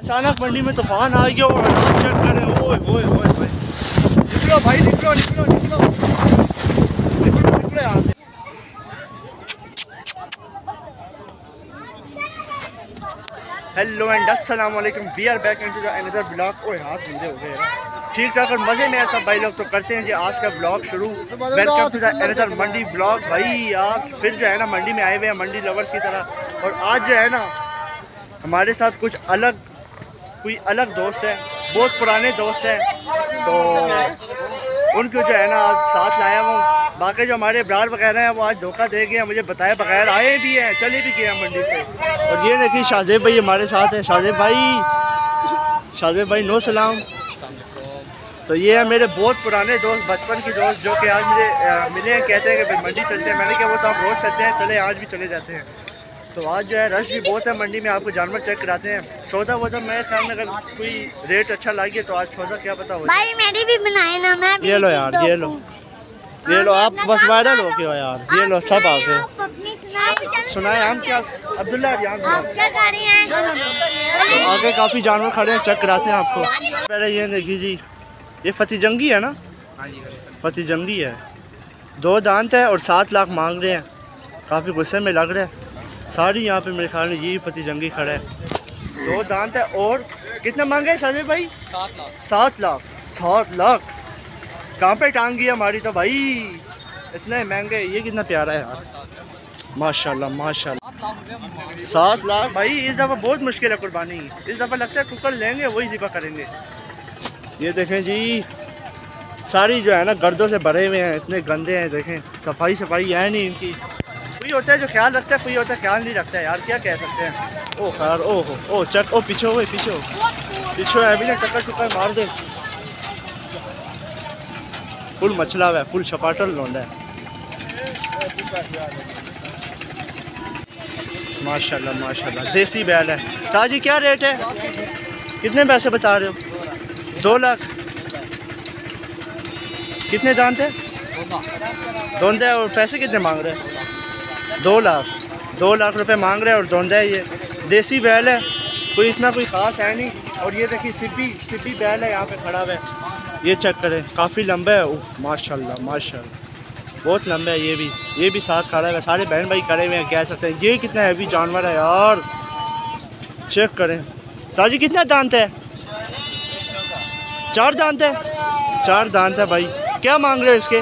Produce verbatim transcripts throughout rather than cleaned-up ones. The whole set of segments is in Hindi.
अचानक मंडी में तूफान आ गया और हालात चेक करें। ओए ओए ओए ओए, निकलो भाई निकलो निकलो निकलो निकलो निकलो यहाँ से। हेलो एंड अस्सलाम वालेकुम, we are back into the another blog. ओए हाथ गंदे हो गए ठीक ठाक और मज़े में सब भाई लोग। तो करते हैं जी आज का ब्लॉग शुरू। Welcome to the another mandi blog. भाई आप फिर जो है ना मंडी में आए हुए हैं मंडी लवर्स की तरह। और आज जो है ना हमारे साथ कुछ अलग कोई अलग दोस्त है, बहुत पुराने दोस्त हैं, तो उनको जो है ना आज साथ लाया हूँ। बाकी जो हमारे ब्रार वगैरह हैं वो आज धोखा दे गए, मुझे बताए बगैर आए भी हैं, चले भी गए हैं मंडी से। और ये देखिए शाहजेब भाई हमारे साथ हैं। शाहजेब भाई शाहजेब भाई नो सलाम। तो ये है मेरे बहुत पुराने दोस्त, बचपन के दोस्त, जो कि आज मुझे मिले हैं, कहते हैं कि भाई मंडी चलते हैं। मैंने कहा वो तो आप रोज़ चलते हैं, चले आज भी चले जाते हैं। तो आज जो है रश भी बहुत है मंडी में, आपको जानवर चेक कराते हैं। सौदा वोदा मैं ख्याल में अगर कोई रेट अच्छा लगे तो आज सौदा क्या पता हो। भाई मेरी भी बनाए ना, मैं भी ये लो यार, ये लो ये लो, आप बस वायरल हो गए हो यार। ये लो सब आ गए। सुनाए हम क्या अब्दुल्ला यहाँ तो आगे काफ़ी जानवर खड़े हैं, चेक कराते हैं आपको। पहले ये देखिए जी, ये फती जंगी है ना? फती जंगी है, दो दांत है और सात लाख मांग रहे हैं। काफ़ी गुस्से में लग रहे हैं सारी यहाँ पे, मेरे ख्याल में यही फती जंगी खड़ा है। दो दांत है और कितने मांगे शाहजेब भाई? सात लाख सात लाख सात लाख कहाँ पे टांगी है हमारी तो भाई, इतने महंगे। ये कितना प्यारा है यार, माशाल्लाह माशाल्लाह। सात लाख भाई, इस दफ़ा बहुत मुश्किल है कुर्बानी। इस दफ़ा लगता है कुकर लेंगे वही ज़िबा करेंगे। ये देखें जी, सारी जो है ना गर्दों से भरे हुए हैं, इतने गंदे हैं। देखें सफाई सफाई है नहीं इनकी। कोई होता है जो ख्याल रखता है, कोई होता है ख्याल नहीं रखता है यार, क्या कह सकते हैं। ओ खैर ओ हो ओ चक ओ पीछे हो पीछे हो पीछे है अभी ना, चक्कर चुक्कर मार दे। फुल मछला है, फुल छपाटर लौंडा है माशाल्लाह माशाल्लाह। देसी बैल है। उस्ताद जी क्या रेट है, कितने पैसे बता रहे हो? दो लाख कितने दांत है? दोंदे है। और पैसे कितने मांग रहे हैं? दो लाख दो लाख रुपए मांग रहे हैं और दोंदा है। ये देसी बैल है, कोई इतना कोई ख़ास है नहीं। और ये देखिए सिब्बी सिब्बी बैल है यहाँ पे खड़ा हुआ है। ये चेक करें, काफ़ी लंबा है। ओह माशाल्लाह माशाल्लाह, बहुत लंबा है। ये भी ये भी साथ खड़ा है, सारे बहन भाई खड़े हुए हैं, कह सकते हैं। ये कितना हैवी जानवर है यार, चेक करें। साजी कितना दांत है? चार दांत है चार दांत है भाई। क्या मांग रहे हो इसके?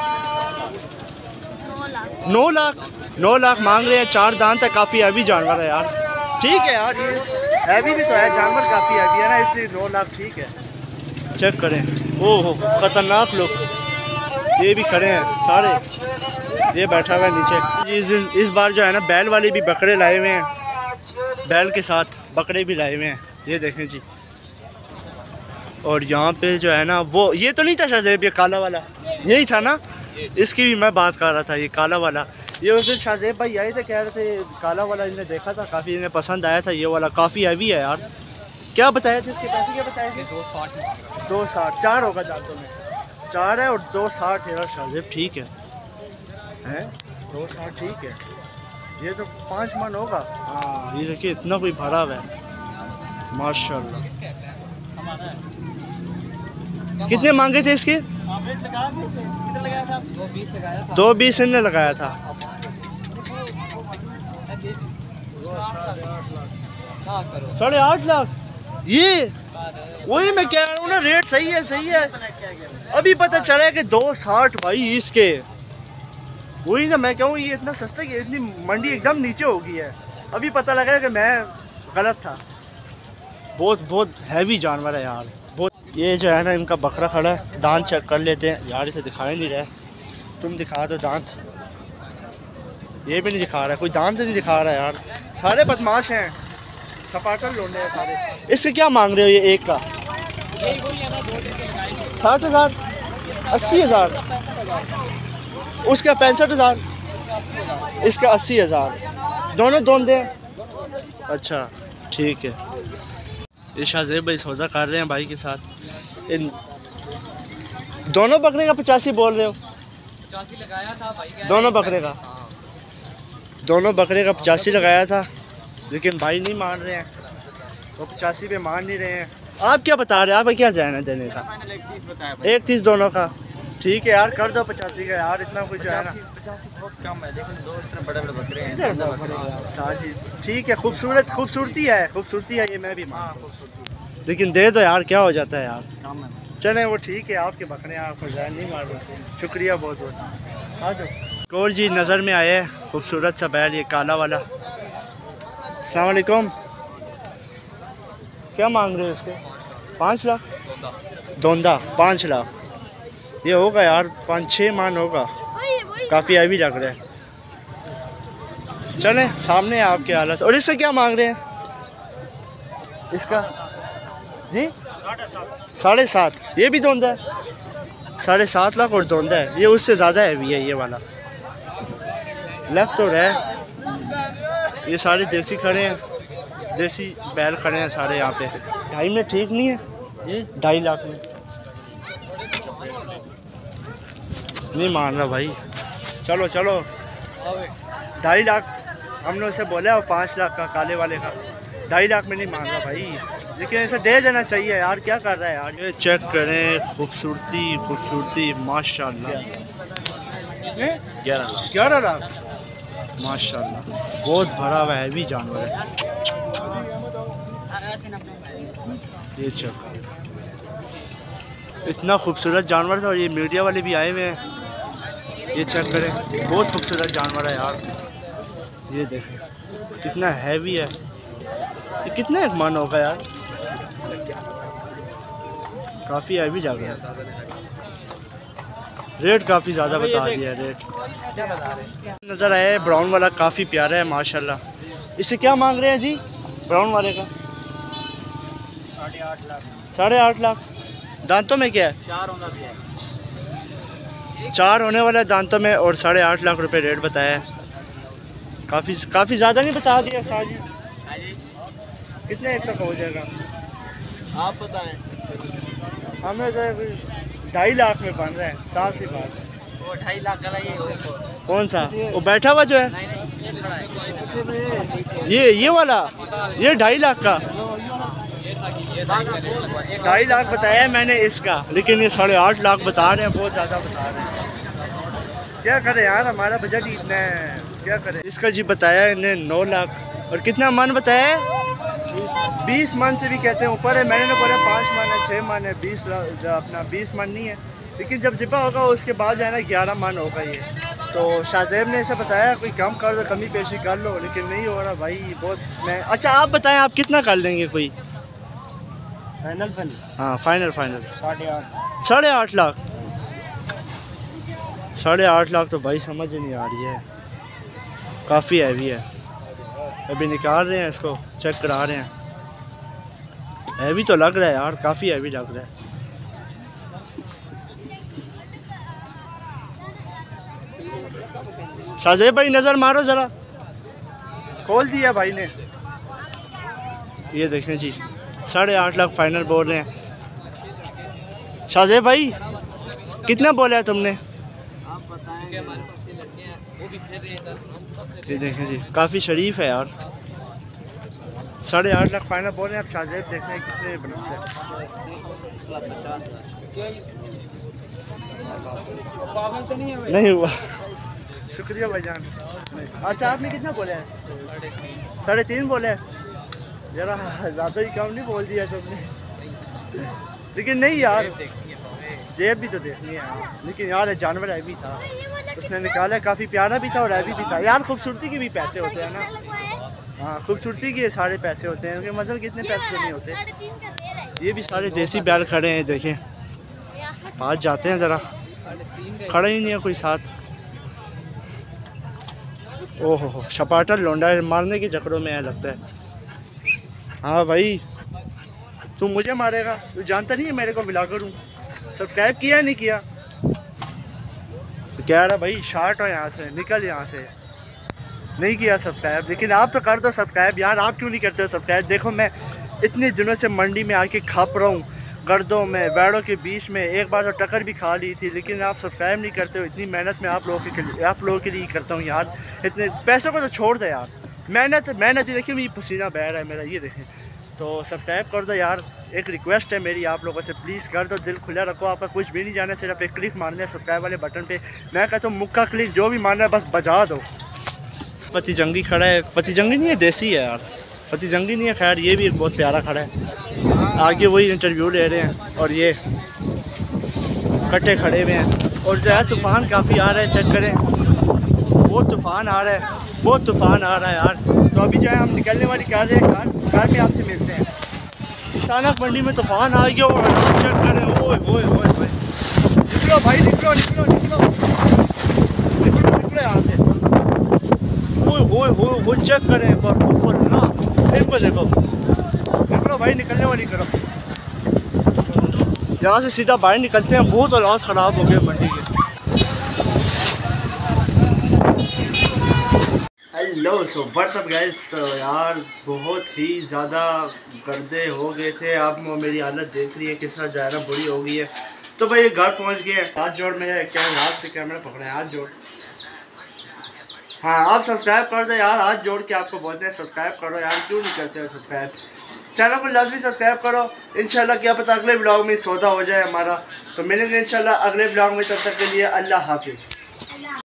नौ लाख नौ लाख मांग रहे हैं, चार दांत है, काफ़ी हैवी जानवर है यार। ठीक है यार, ये हैवी भी तो है, जानवर काफ़ी हैवी है ना, इसलिए नौ लाख ठीक है। चेक करें, ओह ख़तरनाक लोग ये भी खड़े हैं सारे। ये बैठा हुआ है नीचे। इस दिन इस बार जो है ना बैल वाले भी बकरे लाए हुए हैं, बैल के साथ बकरे भी लाए हुए हैं। ये देखें जी। और यहाँ पे जो है ना वो ये तो नहीं था शाहजेब, ये काला वाला यही था ना? इसकी भी मैं बात कर रहा था, ये काला वाला। ये उस दिन शाहजेब भाई आए थे, कह रहे थे काला वाला इन्हें देखा था, काफ़ी इन्हें पसंद आया था। ये वाला काफ़ी हैवी है यार। क्या बताए थे इसके पैसे, क्या बताए थे? दो साठ दो साठ चार होगा दांतों में, चार है और दो साठ है शाहजेब। ठीक है हैं, दो साठ ठीक है। ये तो पाँच मन होगा। हाँ ये देखिए इतना कोई भरा हुआ है माशाल्लाह। कितने मांगे थे इसके? दो बीस इनने लगाया था। साढ़े आठ लाख ये वही मैं कह रहा हूँ ना, रेट सही है सही है। अभी पता चला है कि दो साठ भाई इसके, वही ना मैं कहूँ ये इतना सस्ता कि इतनी मंडी एकदम नीचे हो गई है। अभी पता लगा कि मैं गलत था। बहुत बहुत हैवी जानवर है यार बहुत। ये जो है ना इनका बकरा खड़ा है, दांत चेक कर लेते हैं यार। इसे दिखाई नहीं रहा, तुम दिखा दो दांत। ये भी नहीं दिखा रहा, कोई दांत नहीं दिखा रहा यार। सारे बदमाश हैं, सपाटर लोने हैं सारे। इसके क्या मांग रहे हो ये एक का? साठ हज़ार अस्सी हज़ार उसका पैंसठ हज़ार इसका अस्सी हज़ार दोनों दोन दे। अच्छा ठीक है। ये शाहजेब भाई सौदा कर रहे हैं भाई के साथ। इन दोनों बकरे का पचासी बोल रहे हो? पचासी लगाया था भाई। दोनों बकरे का दोनों बकरे का पचासी लगाया था, लेकिन भाई नहीं मान रहे हैं। वो पचासी पे मान नहीं रहे हैं। आप क्या बता रहे हैं, आपका क्या जहन है देने का? एक तीस दोनों का ठीक है यार, कर दो पचासी का यार, इतना कुछ है ना। पचासी बहुत कम है, देखो दो इतने बड़े बड़े बकरे हैं। हाँ जी ठीक है, खूबसूरत खूबसूरती है, खूबसूरती है ये मैं भी मानता हूँ, लेकिन दे दो यार, क्या हो जाता है यार। चले वो ठीक है, आपके बकरे हैं, आपको जहन नहीं मार रहे, शुक्रिया बहुत बहुत। हाँ जो और जी नज़र में आए खूबसूरत सा बैल, ये काला वाला। अस्सलाम वालेकुम, क्या मांग रहे हो इसके? पाँच लाख दोंदा, पाँच लाख ये होगा यार, पाँच छः मान होगा, काफ़ी हैवी लग रहा है। चलें सामने है आपकी हालत। और इसका क्या मांग रहे हैं? इसका जी साढ़े सात, ये भी दोंदा है, साढ़े सात लाख और दोंदा है, ये उससे ज़्यादा हैवी है ये वाला। लग तो रहा ये सारे देसी खड़े हैं, देसी बैल खड़े हैं सारे यहाँ पे। ढाई में ठीक नहीं है, ढाई लाख में नहीं मान रहा भाई। चलो चलो ढाई लाख हमने उसे बोला, और पाँच लाख का काले वाले का, ढाई लाख में नहीं मान रहा भाई, लेकिन इसे दे देना चाहिए यार, क्या कर रहा है यार। ये चेक करें, खूबसूरती खूबसूरती माशाल्लाह, ग्यारह लाख ग्यारह लाख माशाल्लाह, बहुत बड़ा हुआ हैवी जानवर है ये। चेक इतना खूबसूरत जानवर था, और ये मीडिया वाले भी आए हुए हैं। ये चेक करें, बहुत खूबसूरत जानवर है यार, ये देखें कितना हैवी है। ये कितना एक मन होगा यार, काफ़ी हैवी लग रहा है। रेट काफ़ी ज़्यादा बता दिया रेट। नज़र आया ब्राउन वाला, काफ़ी प्यारा है माशाल्लाह। इसे क्या मांग रहे हैं जी ब्राउन वाले का? साढ़े आठ लाख साढ़े आठ लाख दांतों में क्या है? चार होना भी है, चार होने वाला है दांतों में, और साढ़े आठ लाख रुपए रेट बताया है। काफ़ी काफ़ी ज़्यादा नहीं बता दिया साजी, कितने एक तक हो जाएगा आप बताएं। हमें तो ढाई लाख में बन रहा है, साफ सी बात है। वो ढाई लाख का ये कौन सा? वो बैठा हुआ जो है, नहीं नहीं ये खड़ा है, ये ये वाला, ये ढाई लाख का, ढाई लाख बताया है मैंने इसका, लेकिन ये साढ़े आठ लाख बता रहे हैं, बहुत ज़्यादा बता रहे हैं। क्या करें यार, हमारा बजट ही इतना है, क्या करें। इसका जी बताया इन्हें नौ लाख, और कितना मन बताया है? बीस मन से भी कहते हैं ऊपर है, मैंने तो बोला पाँच मन है, छः मन है, बीस अपना बीस मन नहीं है, लेकिन जब जिपा होगा उसके बाद जो है ना ग्यारह मन होगा ये। तो शाहजेब ने ऐसा बताया कोई कम कर दो, कमी पेशी कर लो, लेकिन नहीं हो रहा भाई बहुत। मैं अच्छा आप बताएं आप कितना कर लेंगे कोई? फाइनल फाइनल हाँ फाइनल फाइनल साढ़े आठ साढ़े आठ लाख साढ़े आठ लाख तो भाई समझ ही नहीं आ रही है, काफ़ी हैवी है। अभी निकाल रहे हैं इसको, चेक करा रहे हैं, हैवी तो लग रहा है यार, काफ़ी हैवी लग रहा है। शाहजेब भाई नज़र मारो ज़रा, खोल दिया भाई ने। ये देखें जी साढ़े आठ लाख फाइनल बोल रहे हैं। शाहजेब भाई कितना बोला है तुमने? आप बताएं। ये देखें जी काफ़ी शरीफ है यार, साढ़े आठ लाख फाइनल बोल रहे हैं। अब शाहजेब देखते हैं कितने बनते हैं। नहीं हुआ, शुक्रिया भाईजान। अच्छा आपने कितना बोला है? साढ़े तीन बोले हैं, जरा ज़्यादा ही कम नहीं बोल दिया तुमने, लेकिन नहीं यार जेब भी तो देखनी है, लेकिन यार जानवर हैवी था, उसने निकाला, काफ़ी प्यारा भी था और हैवी भी था यार। खूबसूरती के भी पैसे होते हैं ना, हाँ खूबसूरती के सारे पैसे होते हैं, क्योंकि मज़ल कितने पैसे तो नहीं होते। ये भी सारे देसी बैल खड़े हैं, देखें पास जाते हैं ज़रा, खड़ा ही नहीं है कोई साथ। ओहो हो शपाटर लौंडा मारने के चक्करों में है लगता है। हाँ भाई तू मुझे मारेगा, तू जानता नहीं है मेरे को ब्लॉगर हूँ। सब्सक्राइब किया नहीं किया? तो कह रहा भाई शार्ट हो यहाँ से, निकल यहाँ से। नहीं किया सब्सक्राइब, लेकिन आप तो कर दो सब्सक्राइब यार, आप क्यों नहीं करते हो सब्सक्राइब? देखो मैं इतने दिनों से मंडी में आके खप रहा हूँ, गर्दों में बैड़ों के बीच में, एक बार तो टक्कर भी खा ली थी, लेकिन आप सब्सक्राइब नहीं करते हो। इतनी मेहनत मैं आप लोगों के लिए आप लोगों के लिए करता हूँ यार, इतने पैसों को तो छोड़ दे यार, मेहनत मेहनत ही। देखिए मेरी पसीना बह रहा है मेरा, ये देखें। तो तो सब्सक्राइब कर दो यार। एक रिक्वेस्ट है मेरी आप लोगों से, प्लीज़ कर दो, दिल खुला रखो, आपका कुछ भी नहीं जाना, सिर्फ एक क्लिक मारना है सब्सक्राइब वाले बटन पे। मैं कहता हूँ मुक्का क्लिक जो भी मारना है बस बजा दो। फती जंगी खड़ा है, फती जंगी नहीं है, देसी है यार, फती जंगी नहीं है। खैर ये भी एक बहुत प्यारा खड़ा है, आगे वही इंटरव्यू ले रहे हैं और ये कट्टे खड़े हुए हैं। और जो है तूफ़ान काफ़ी आ रहा है, चेक करें, बहुत तूफ़ान आ रहा है, बहुत तूफ़ान आ रहा है यार। तो अभी जो है हम निकलने वाली कर रहे हैं, कार कार में आपसे मिलते हैं। अचानक मंडी में तूफ़ान आ गया और हालात चेक करें, ओए ओए ओए ओए, निकलो भाई निकलो निकलो निकलो निकलो निकलो यहाँ से, ओए ओए ओए ओए चेक करें एक बार, ऊपर ना देखो देखो, निकलो भाई निकलने वाली करो, यहाँ से सीधा बाहर निकलते हैं। बहुत हालात ख़राब हो गए मंडी के। हेलो सो व्हाट्सअप गाइस, तो यार बहुत ही ज़्यादा गर्दे हो गए थे। आप मेरी हालत देख रही है किस तरह ज़्यादा बुरी हो गई है। तो भाई घर पहुंच गए, हाथ जोड़, मेरे क्या हाथ से कैमरा पकड़े, हाथ जोड़। हाँ आप सब्सक्राइब कर दो यार, हाथ जोड़ के आपको बोलते हैं सब्सक्राइब करो यार, क्यों नहीं करते हो सब्सक्राइब। चैनल को लाजमी सब्सक्राइब करो। इंशाल्लाह क्या पता अगले ब्लॉग में सौदा हो जाए हमारा। तो मिलेंगे इंशाल्लाह अगले ब्लॉग में, तब तक के लिए अल्लाह हाफिज़।